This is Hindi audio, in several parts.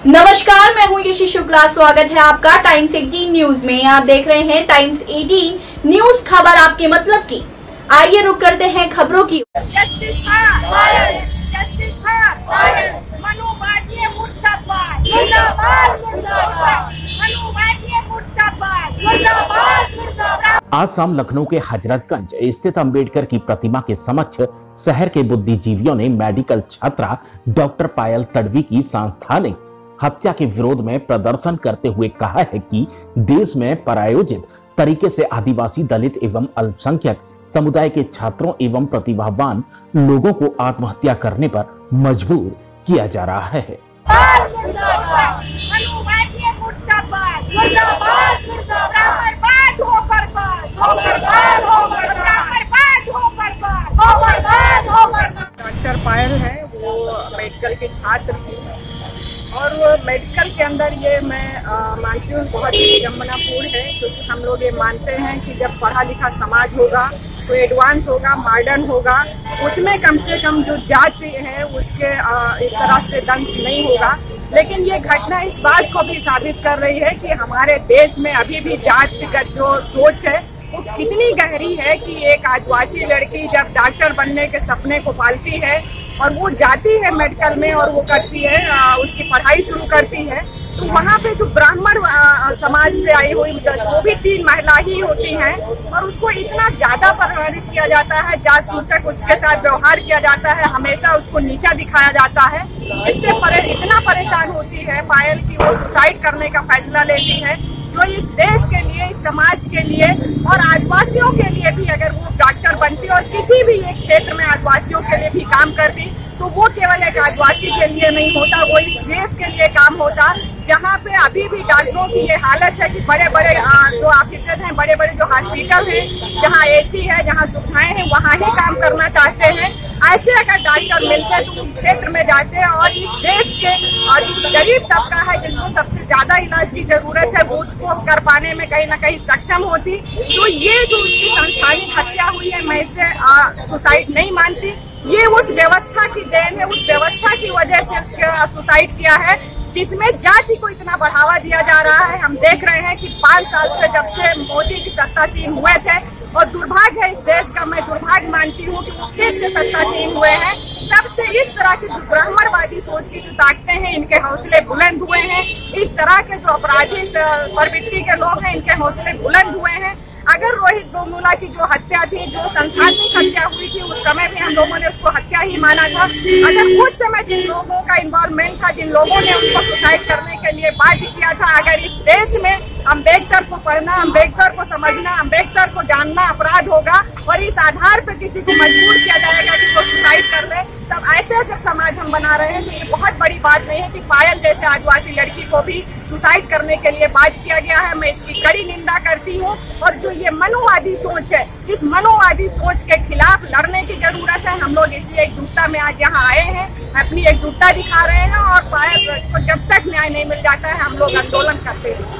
नमस्कार, मैं हूं यशी शुक्ला। स्वागत है आपका टाइम्स 18 न्यूज में। आप देख रहे हैं टाइम्स 18 न्यूज, खबर आपके मतलब की। आइए रुक करते हैं खबरों की। जस्टिस जस्टिस मनु भाटिया मुर्दाबाद, मुर्दाबाद, मुर्दाबाद, मनु भाटिया मुर्दाबाद, मुर्दाबाद, मुर्दाबाद। आज शाम लखनऊ के हजरतगंज स्थित अंबेडकर की प्रतिमा के समक्ष शहर के बुद्धिजीवियों ने मेडिकल छात्रा डॉक्टर पायल तडवी की सांस्थानिक हत्या के विरोध में प्रदर्शन करते हुए कहा है कि देश में प्रायोजित तरीके से आदिवासी, दलित एवं अल्पसंख्यक समुदाय के छात्रों एवं प्रतिभावान लोगों को आत्महत्या करने पर मजबूर किया जा रहा है। डॉक्टर पायल है, वो मेडिकल के छात्र थी और वो मेडिकल के अंदर ये मैं मानती हूँ बहुत ही विडंबनापूर्ण है, क्योंकि हम लोग ये मानते हैं कि जब पढ़ा लिखा समाज होगा तो एडवांस होगा, मॉडर्न होगा, उसमें कम से कम जो जाति है उसके इस तरह से दंश नहीं होगा। लेकिन ये घटना इस बात को भी साबित कर रही है कि हमारे देश में अभी भी जातिगत जो सोच है वो कितनी गहरी है कि एक आदिवासी लड़की जब डॉक्टर बनने के सपने को पालती है और वो जाती है मेडिकल में और वो करती है, उसकी पढ़ाई शुरू करती है, तो वहाँ पे जो ब्राह्मण समाज से आई हुई वो भी 3 महिला ही होती हैं और उसको इतना ज्यादा प्रभावित किया जाता है, जात सूचक उसके साथ व्यवहार किया जाता है, हमेशा उसको नीचा दिखाया जाता है। इससे इतना परेशान होती है पायल की वो सुसाइड करने का फैसला लेती है, जो इस देश के लिए, इस समाज के लिए और आदिवासियों के लिए भी अगर वो डॉक्टर बनती और किसी भी एक क्षेत्र में आदिवासियों के लिए भी काम करती तो वो केवल एक आदिवासी के लिए नहीं होता, वो इस देश के लिए काम होता। जहाँ पे अभी भी डॉक्टरों की ये हालत है कि बड़े बड़े जो ऑफिसर्स हैं, बड़े बड़े जो हॉस्पिटल हैं, जहाँ एसी है, जहाँ सुविधाएं हैं, वहाँ ही काम करना चाहते हैं। ऐसे अगर डॉक्टर मिलते तो उस क्षेत्र में जाते और इस देश के और जो गरीब तबका है जिसको सबसे ज्यादा इलाज की जरूरत है वो उसको कर पाने में कहीं ना कहीं सक्षम होती। तो ये जो उसकी सांस्थानिक हत्या हुई है, मैं इसे सुसाइड नहीं मानती, ये उस व्यवस्था की देन है, उस व्यवस्था की वजह से उसका सुसाइड किया है जिसमें जाति को इतना बढ़ावा दिया जा रहा है। हम देख रहे हैं कि 5 साल से जब से मोदी की सत्तासीन हुए थे और दुर्भाग्य है इस देश का, मैं दुर्भाग्य मानती हूँ कि वो फिर से सत्तासीन हुए हैं, तब से इस तरह की जो ब्राह्मणवादी सोच की जो ताकतें हैं इनके हौसले बुलंद हुए हैं। इस तरह के जो अपराधी प्रवृत्ति के लोग हैं इनके हौसले बुलंद हुए हैं। अगर रोहित बोमुला की जो हत्या थी, जो सांस्थानिक हत्या हुई थी, उस समय भी हम लोगों ने उसको हत्या ही माना था। अगर उस समय जिन लोगों का इन्वॉल्वमेंट था, जिन लोगों ने उसको सुसाइड करने के लिए बाध्य किया था, अगर इस देश में अम्बेडकर को पढ़ना, अम्बेडकर को समझना, अम्बेडकर को जानना अपराध होगा और इस आधार पर किसी को मजबूर किया जाएगा कि वो सुसाइड कर ले, तब ऐसे जब समाज हम बना रहे हैं तो ये बहुत बड़ी बात नहीं है कि पायल जैसे आदिवासी लड़की को भी सुसाइड करने के लिए बाध्य किया गया है। मैं इसकी कड़ी निंदा करती हूँ और जो ये मनुवादी सोच है, इस मनुवादी सोच के खिलाफ लड़ने की जरूरत है। हम लोग इसी एकजुटता में आज यहाँ आए हैं, अपनी एकजुटता दिखा रहे हैं और पायल को जब तक न्याय नहीं मिल जाता है हम लोग आंदोलन करते हैं।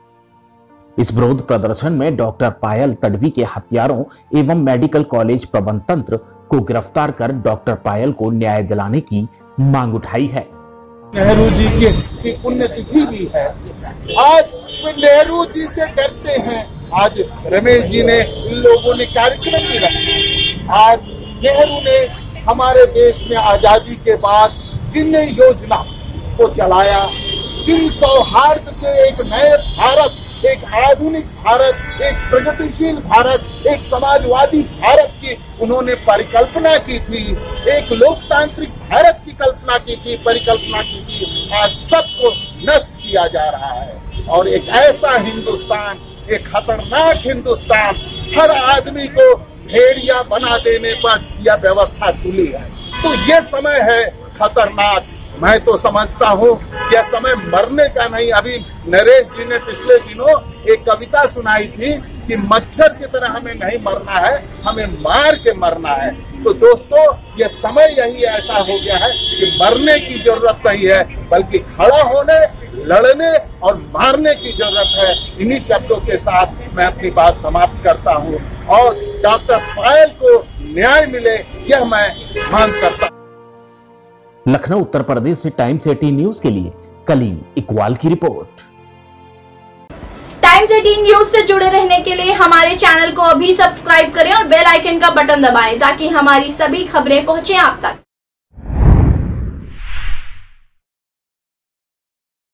इस विरोध प्रदर्शन में डॉक्टर पायल तडवी के हत्यारों एवं मेडिकल कॉलेज प्रबंध तंत्र को गिरफ्तार कर डॉक्टर पायल को न्याय दिलाने की मांग उठाई है। नेहरू जी की पुण्यतिथि भी है, आज नेहरू जी से डरते हैं। आज रमेश जी ने, इन लोगों ने कार्यक्रम भी रखा। आज नेहरू ने हमारे देश में आजादी के बाद जिन योजना को चलाया, जिन सौहार्द के एक नए भारत, एक आधुनिक भारत, एक प्रगतिशील भारत, एक समाजवादी भारत की उन्होंने परिकल्पना की थी, एक लोकतांत्रिक भारत की कल्पना की थी, परिकल्पना की थी, आज सबको नष्ट किया जा रहा है। और एक ऐसा हिंदुस्तान, एक खतरनाक हिंदुस्तान, हर आदमी को भेड़िया बना देने पर यह व्यवस्था तुली है। तो ये समय है खतरनाक। मैं तो समझता हूँ यह समय मरने का नहीं। अभी नरेश जी ने पिछले दिनों एक कविता सुनाई थी कि मच्छर की तरह हमें नहीं मरना है, हमें मार के मरना है। तो दोस्तों, ये समय यही ऐसा हो गया है कि मरने की जरूरत नहीं है, बल्कि खड़ा होने, लड़ने और मारने की जरूरत है। इन्हीं शब्दों के साथ मैं अपनी बात समाप्त करता हूँ और डॉक्टर पायल को न्याय मिले, यह मैं मांग करता हूँ। लखनऊ उत्तर प्रदेश से टाइम्स 18 न्यूज के लिए कलीम इकबाल की रिपोर्ट। टाइम्स 18 न्यूज से जुड़े रहने के लिए हमारे चैनल को अभी सब्सक्राइब करें और बेल आइकन का बटन दबाएं ताकि हमारी सभी खबरें पहुंचे आप तक।